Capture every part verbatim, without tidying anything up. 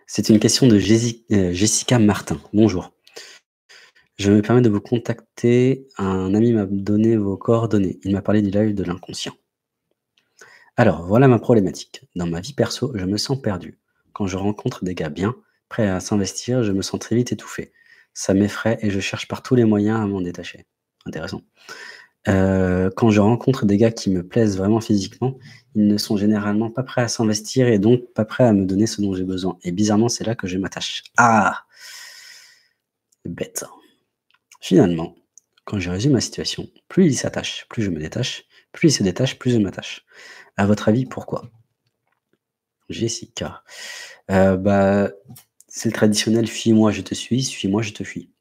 C'est une question de Jési heu, Jessica Martin. Bonjour. Je me permets de vous contacter. Un ami m'a donné vos coordonnées. Il m'a parlé du live de l'inconscient. Alors, voilà ma problématique. Dans ma vie perso, je me sens perdu. Quand je rencontre des gars bien, prêts à s'investir, je me sens très vite étouffé. Ça m'effraie et je cherche par tous les moyens à m'en détacher. Intéressant. Heu, quand je rencontre des gars qui me plaisent vraiment physiquement, ils ne sont généralement pas prêts à s'investir et donc pas prêts à me donner ce dont j'ai besoin. Et bizarrement, c'est là que je m'attache. Ah! Bête. Finalement, quand je résume ma situation, plus il s'attache, plus je me détache, plus il se détache, plus je m'attache. À votre avis, pourquoi? Jessica. Heu, bah, c'est le traditionnel: «Fuis-moi, je te suis, suis-moi, je te fuis».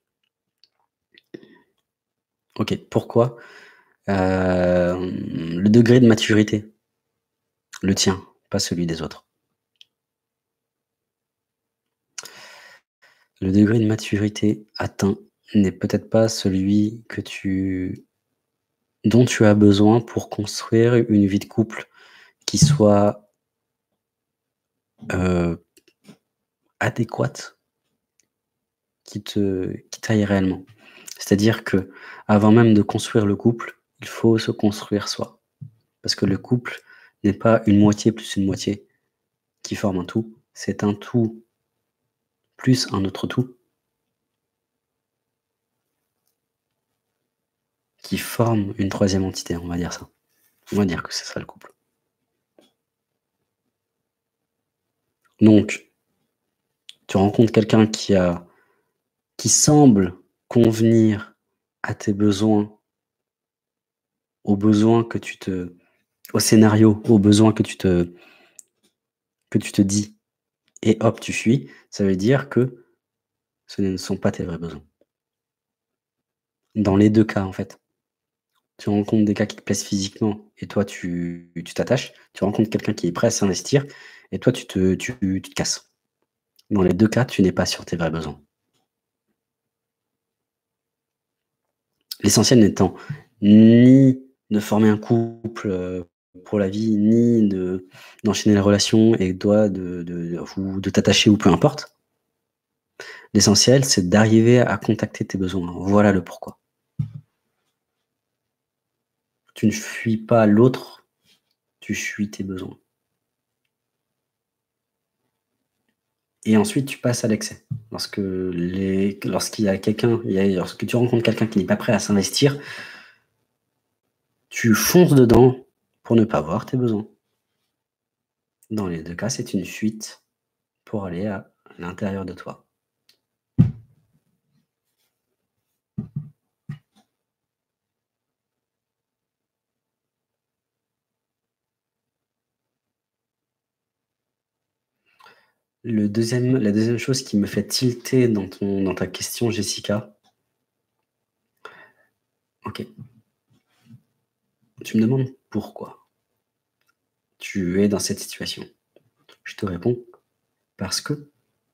OK, pourquoi? Hem, le degré de maturité, le tien, pas celui des autres. Le degré de maturité atteint n'est peut-être pas celui que tu dont tu as besoin pour construire une vie de couple qui soit, heu, adéquate, qui te qui t'aille réellement. C'est-à-dire que avant même de construire le couple, il faut se construire soi. Parce que le couple n'est pas une moitié plus une moitié qui forme un tout, c'est un tout plus un autre tout qui forme une troisième entité, on va dire ça. On va dire que c'est ça le couple. Donc, tu rencontres quelqu'un qui a qui semble convenir à tes besoins, aux besoins que tu te au scénario, aux besoins que tu te que tu te dis et hop, tu fuis, ça veut dire que ce ne sont pas tes vrais besoins. Dans les deux cas, en fait. Tu rencontres des gars qui te plaisent physiquement et toi tu tu t'attaches. Tu rencontres quelqu'un qui est prêt à s'investir et toi tu te tu tu te casses. Dans les deux cas, tu n'es pas sur tes vrais besoins. L'essentiel n'étant ni de former un couple, heu, pour la vie, ni de d'enchaîner les relations et toi de de ou de t'attacher ou peu importe. L'essentiel, c'est d'arriver à contacter tes besoins. Voilà le pourquoi. Tu ne fuis pas l'autre, tu fuis tes besoins. Et ensuite tu passes à l'excès. Lorsque les lorsqu'il y a quelqu'un, il y a lorsque tu rencontres quelqu'un qui n'est pas prêt à s'investir tu fonces dedans pour ne pas voir tes besoins. Dans les deux cas, c'est une fuite pour aller à l'intérieur de toi. Le deuxième la deuxième chose qui me fait tilter dans ton dans ta question, Jessica OK. Tu me demandes pourquoi tu es dans cette situation. Je te réponds: «Parce que»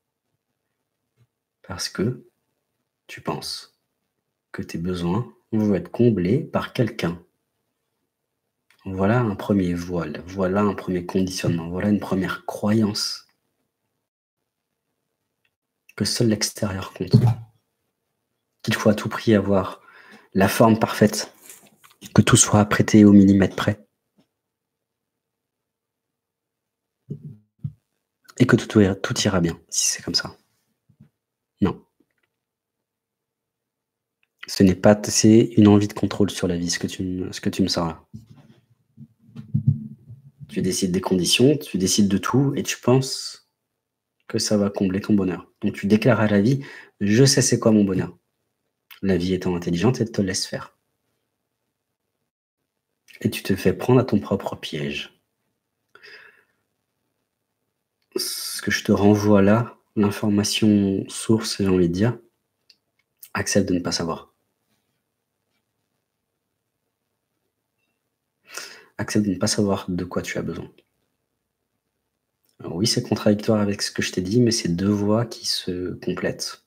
«parce que tu penses que tes besoins vont être comblés par quelqu'un». Voilà un premier voile, voilà un premier conditionnement, voilà une première croyance que seul l'extérieur compte. Qu'il faut à tout prix avoir la forme parfaite, que tout soit apprêté au millimètre près. Et que tout ira tout ira bien, si c'est comme ça. Non. Ce n'est pas t c'est une envie de contrôle sur la vie, ce que tu me ce que tu me sors là. Tu décides des conditions, tu décides de tout et tu penses que ça va combler ton bonheur. Donc tu déclares à la vie: «Je sais c'est quoi mon bonheur». La vie étant intelligente, elle te laisse faire. Et tu te fais prendre à ton propre piège. Ce que je te renvoie là, l'information source, j'ai envie de dire accepte de ne pas savoir. Accepte de ne pas savoir de quoi tu as besoin. Alors oui, c'est contradictoire avec ce que je t'ai dit, mais c'est deux voix qui se complètent.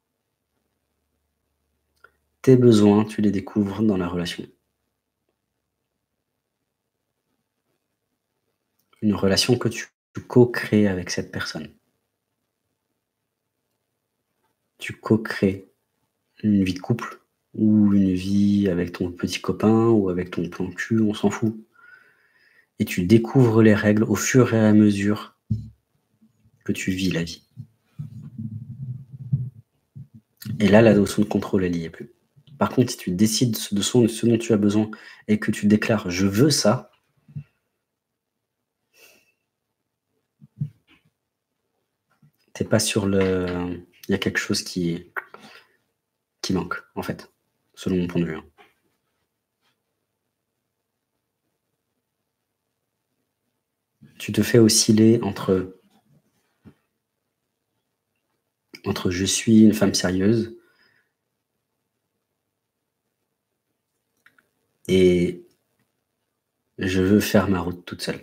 Tes besoins, tu les découvres dans la relation. Une relation que tu co-crées avec cette personne. Tu co-crées une vie de couple ou une vie avec ton petit copain ou avec ton plan cul, on s'en fout. Et tu découvres les règles au fur et à mesure que tu vis la vie. Et là, la notion de contrôle, elle y est plus. Par contre, si tu décides ce de son ce dont tu as besoin et que tu déclares: «Je veux ça» tu es pas sur le il y a quelque chose qui qui manque, en fait, selon mon point de vue, hein. Tu te fais osciller entre entre je suis une femme sérieuse et je veux faire ma route toute seule.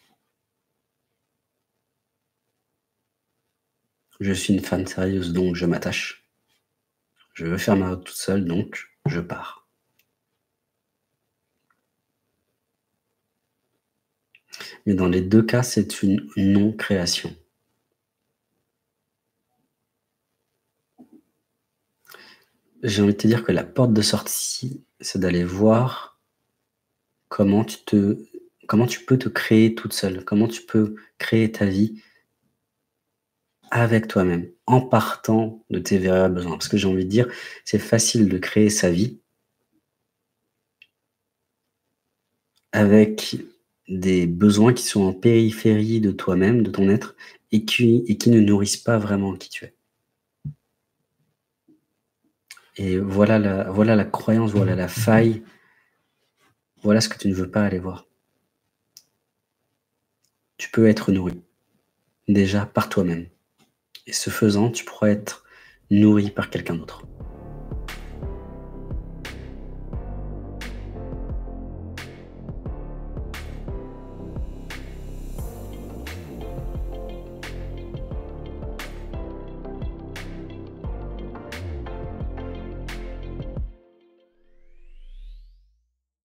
Je suis une femme sérieuse, donc je m'attache. Je veux faire ma route toute seule, donc je pars. Mais dans les deux cas, c'est une non-création. J'ai envie de te dire que la porte de sortie, c'est d'aller voir comment tu te comment tu peux te créer toute seule, comment tu peux créer ta vie avec toi-même, en partant de tes véritables besoins. Parce que j'ai envie de dire, c'est facile de créer sa vie avec des besoins qui sont en périphérie de toi-même, de ton être et qui et qui ne nourrissent pas vraiment qui tu es. Et voilà la voilà la croyance, voilà la faille, voilà ce que tu ne veux pas aller voir. Tu peux être nourri, déjà par toi-même et ce faisant, tu pourras être nourri par quelqu'un d'autre.